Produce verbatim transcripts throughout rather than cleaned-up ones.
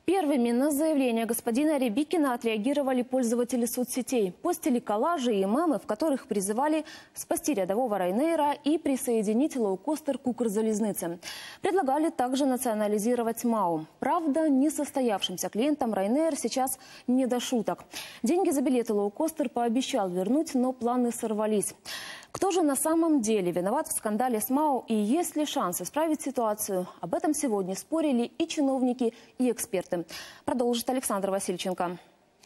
Первыми на заявление господина Рябикина отреагировали пользователи соцсетей. Постили коллажи и мемы, в которых призывали спасти рядового Ryanair и присоединить лоукостер к Укрзалізниці. Предлагали также национализировать МАУ. Правда, несостоявшимся клиентам Ryanair сейчас не до шуток. Деньги за билеты лоукостер пообещал вернуть, но планы сорвались. Кто же на самом деле виноват в скандале с МАУ и есть ли шанс исправить ситуацию? Об этом сегодня спорили и чиновники, и эксперты. Продолжит Александр Васильченко.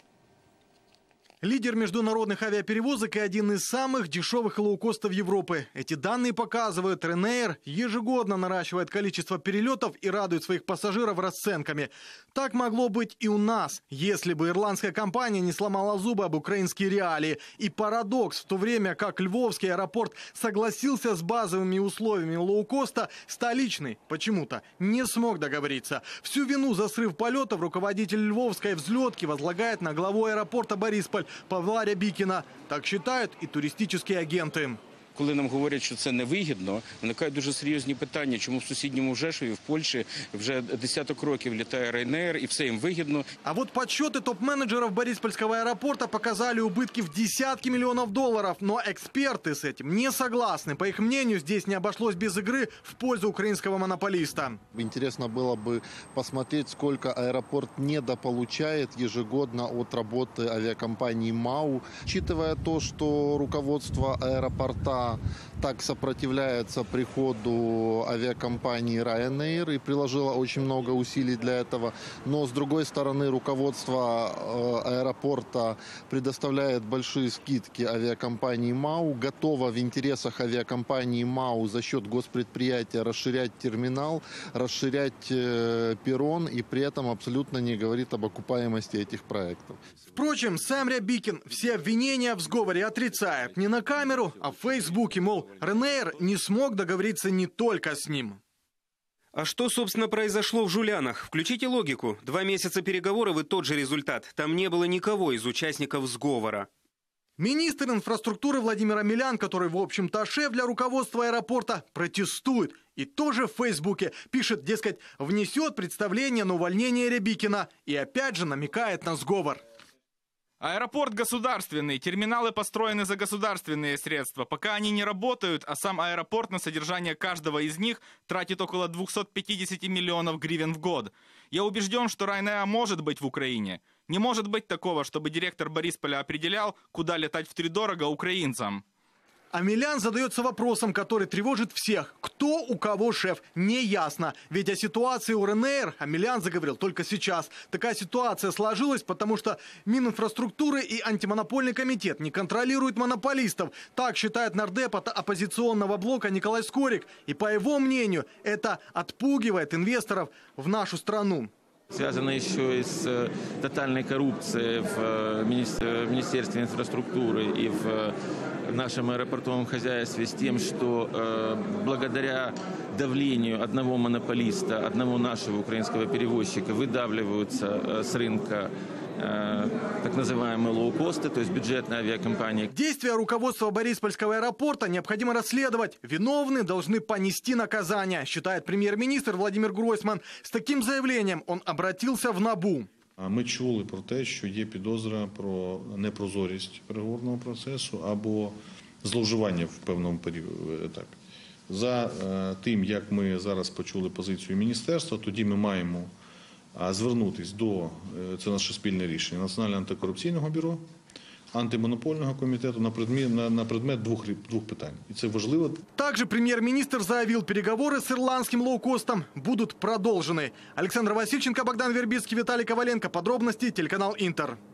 Лидер международных авиаперевозок и один из самых дешевых лоукостов Европы. Эти данные показывают, Ryanair ежегодно наращивает количество перелетов и радует своих пассажиров расценками. Так могло быть и у нас, если бы ирландская компания не сломала зубы об украинские реалии. И парадокс, в то время как Львовский аэропорт согласился с базовыми условиями лоукоста, столичный почему-то не смог договориться. Всю вину за срыв полетов руководитель Львовской взлетки возлагает на главу аэропорта Борисполь Павла Рябикіна. Так считают и туристические агенты. Коли нам говорять, що це невигідно, виникають дуже серйозні питання, чому в сусідньому Жешові, в Польщі, вже десяток років літає Ryanair і все їм вигідно. А вот подсчеты топ-менеджеров Бориспольского аэропорта показали убытки в десятки миллионов долларов. Но эксперты с этим не согласны. По их мнению, здесь не обошлось без игры в пользу украинского монополиста. Интересно было бы посмотреть, сколько аэропорт недополучает ежегодно от работы авиакомпании МАУ. Учитывая то, что руководство аэропорта так сопротивляется приходу авиакомпании Ryanair и приложила очень много усилий для этого. Но, с другой стороны, руководство аэропорта предоставляет большие скидки авиакомпании МАУ, готово в интересах авиакомпании МАУ за счет госпредприятия расширять терминал, расширять перрон и при этом абсолютно не говорит об окупаемости этих проектов. Впрочем, сам Рябикин все обвинения в сговоре отрицает. Не на камеру, а в Фейсбуке, мол, Ryanair не смог договориться не только с ним. А что, собственно, произошло в Жулянах? Включите логику. Два месяца переговоров и тот же результат. Там не было никого из участников сговора. Министр инфраструктуры Владимир Омелян, который, в общем-то, шеф для руководства аэропорта, протестует. И тоже в Фейсбуке пишет, дескать, внесет представление на увольнение Рябикина. И опять же намекает на сговор. Аэропорт государственный, терминалы построены за государственные средства. Пока они не работают, а сам аэропорт на содержание каждого из них тратит около двухсот пятидесяти миллионов гривен в год. Я убежден, что Ryanair может быть в Украине. Не может быть такого, чтобы директор Борисполя определял, куда летать втридорого украинцам. Омелян задается вопросом, который тревожит всех. Кто у кого шеф? Не ясно. Ведь о ситуации у Ryanair Омелян заговорил только сейчас. Такая ситуация сложилась, потому что Мининфраструктуры и антимонопольный комитет не контролируют монополистов. Так считает нардеп от оппозиционного блока Николай Скорик. И по его мнению, это отпугивает инвесторов в нашу страну. Связано еще и с тотальной коррупцией в Министерстве инфраструктуры и в нашем аэропортовом хозяйстве с тем, что э, благодаря давлению одного монополиста, одного нашего украинского перевозчика выдавливаются э, с рынка э, так называемые лоукосты, то есть бюджетные авиакомпании. Действия руководства Бориспольского аэропорта необходимо расследовать. Виновные должны понести наказание, считает премьер-министр Владимир Гройсман. С таким заявлением он обратился в НАБУ. Ми чули про те, що є підозра про непрозорість переговорного процесу або зловживання в певному етапі. За тим, як ми зараз почули позицію міністерства, тоді ми маємо звернутися до, це наше спільне рішення, Національного антикорупційного бюро, антимонопольного комитета на предмет, на, на предмет двух, двух питань. И это важливо. Также премьер-министр заявил, переговоры с ирландским лоукостом будут продолжены. Александр Васильченко, Богдан Вербицкий, Виталий Коваленко. Подробности телеканал Интер.